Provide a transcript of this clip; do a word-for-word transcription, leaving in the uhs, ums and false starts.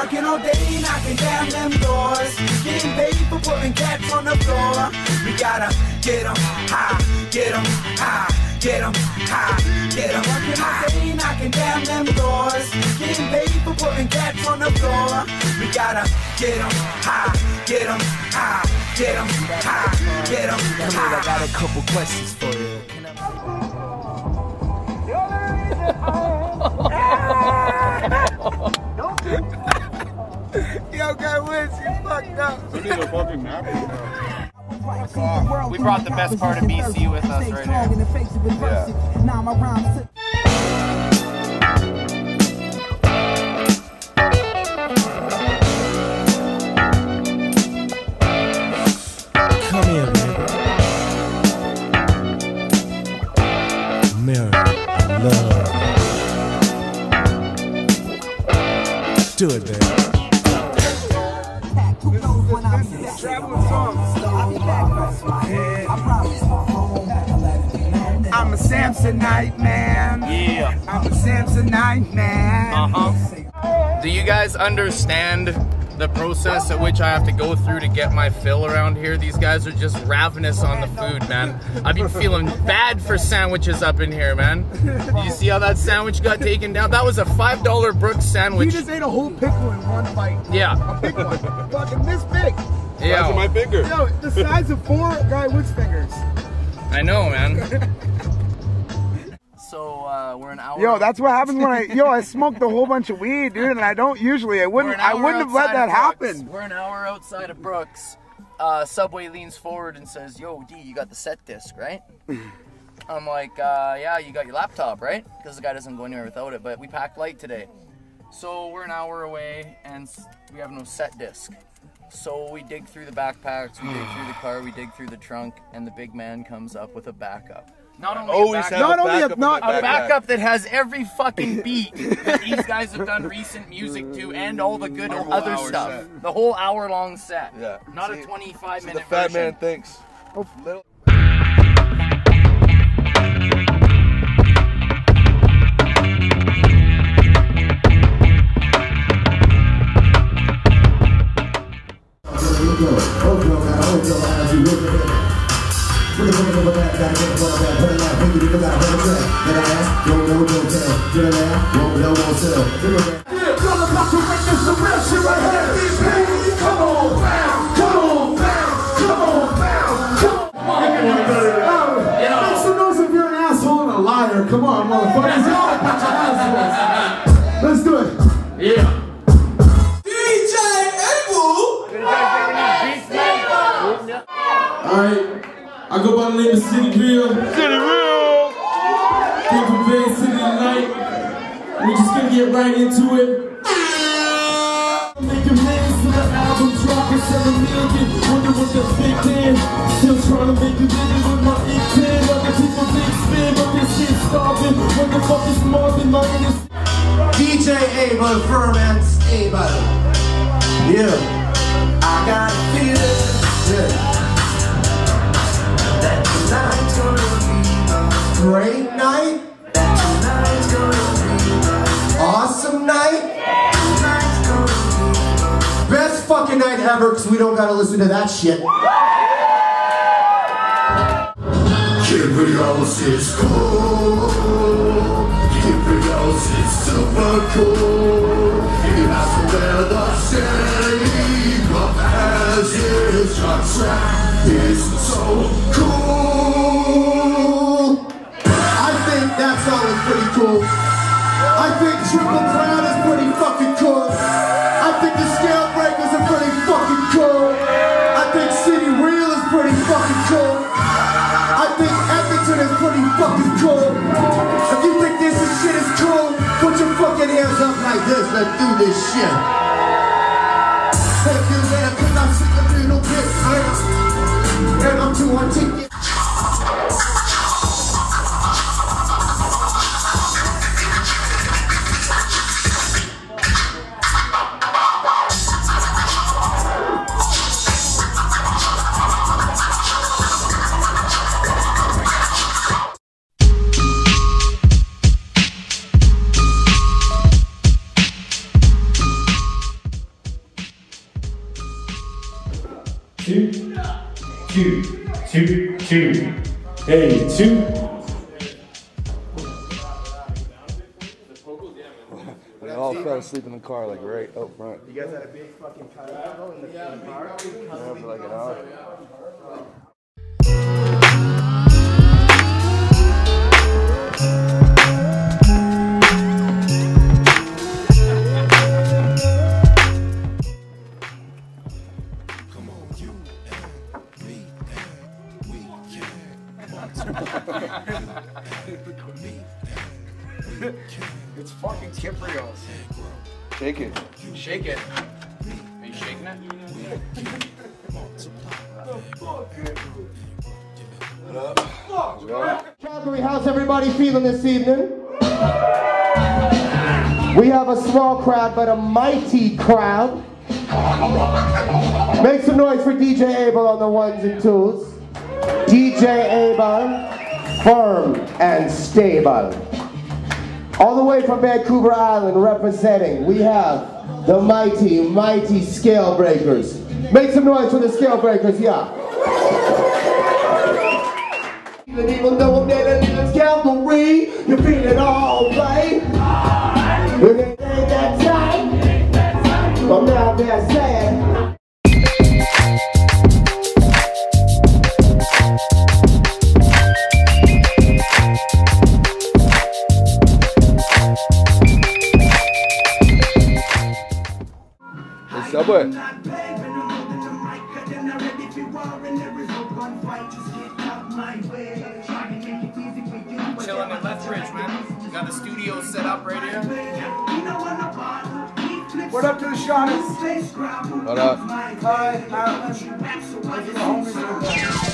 Working all day, knocking down them doors, getting paid for putting cats on the floor. We gotta get them high, get them high, get them high, get them working all day, knocking down them doors, getting paid for putting cats on the floor. We gotta get them high, get them high, get them high, get them high. I got a couple questions for you. Can I... Yo, guy Woods, you fucked up. We need a fucking nap now. We brought the best part of B C with us right here. Yeah. Come here, baby. Mary, I love. Do it, baby. Traveling songs. I'm a Samsonite man. Yeah. I'm a Samsonite man. Uh-huh. Do you guys understand the process at which I have to go through to get my fill around here? These guys are just ravenous on the food, man. I've been feeling bad for sandwiches up in here, man. Did you see how that sandwich got taken down? That was a five dollar Brooks sandwich. You just ate a whole pickle in one bite. Yeah. A big one. Fucking this big. Yeah. Size of my finger. Yo, the size of four Guy Woods fingers. I know, man. So uh, we're an hour. Yo, that's what happens when I yo I smoked a whole bunch of weed, dude, and I don't usually. I wouldn't. I wouldn't have let that happen. We're an hour outside of Brooks. Uh, Subway leans forward and says, "Yo, D, you got the set disc, right?" I'm like, uh, "Yeah, you got your laptop, right?" Because the guy doesn't go anywhere without it. But we packed light today, so we're an hour away and we have no set disc. So we dig through the backpacks, we dig through the car, we dig through the trunk, and the big man comes up with a backup. Not only Always a backup, have Not a only backup, if not- in my a backpack. backup that has every fucking beat that these guys have done recent music to, and all the good Our whole other hour stuff. set. The whole hour long set. Yeah. Not See, a twenty-five so minute the fat version. man thinks. Oh, little. Come on, motherfuckers. Let's do it. Yeah. D J Abel. Alright, I go by the name of City Real. City Real! Came from Bay City tonight. We just gonna get right into it. Making millions to the album, dropping seven million. Wonder what that's big then. Still trying to make a living with my E ten. Other people big spin, but this shit's starving. What the fuck is Marvin? My name is D J Abel, Furman Abel. Yeah. I got a feeling. Yeah. That tonight's gonna be a great night. That tonight's gonna be an awesome night. Tonight's gonna be best fucking night ever, because we don't gotta listen to that shit. Kyprios is cool. Kyprios is super cool. He has to wear the same up as his contract. He's so cool. I think that song is pretty cool. I think Triple Crown is pretty fucking cool. I think the Scale Breakers are pretty fucking cool. I think City Real is pretty fucking cool. I think Edmonton is pretty fucking cool. If you think this is shit is cool, put your fucking hands up like this. Let's do this shit. Thank you, man, cause I'm sick a little bit tired. And I'm too articulate. two, two, two. Hey, two. We all fell asleep in the car, like right up front. You guys had a big fucking cut in the, in the car? Yeah, for like an hour. It's fucking Kyprios. Shake it. Shake it. Are you shaking it? Calgary, how's everybody feeling this evening? We have a small crowd, but a mighty crowd. Make some noise for D J Abel on the ones and twos. D J Abel, firm and stable. All the way from Vancouver Island representing, we have the mighty, mighty Scale Breakers. Make some noise for the Scale Breakers, yeah. Even though I'm dead in this Calgary, you feel it all right. It ain't that tight, I'm not that sad. Subway. Chilling in Lethbridge, man. Got the studio set up right here. What up to the Shaughnessy? What up? Hi, Alan.